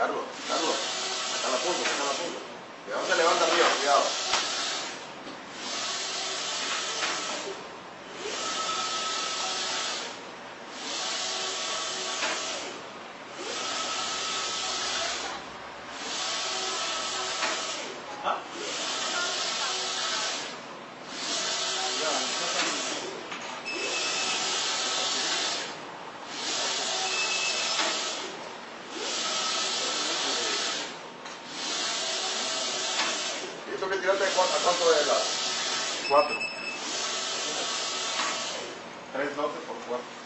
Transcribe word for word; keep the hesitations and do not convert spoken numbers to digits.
Carlos, Carlos, saca la punta, saca la punta. Cuidado, se levanta arriba, cuidado. ¿Ah? ¿Y eso que tiraste a cuánto es la? Cuatro. Tres doce por cuatro.